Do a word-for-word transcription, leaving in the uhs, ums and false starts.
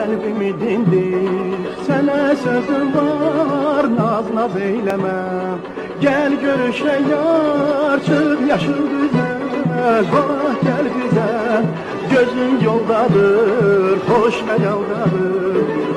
Kalbimi dindir, sana sözüm var, naz naz eyleme. Gel görüşe yar, çık yaşıl bize, vah gel bize. Gözüm yoldadır, hoş hayaldadır.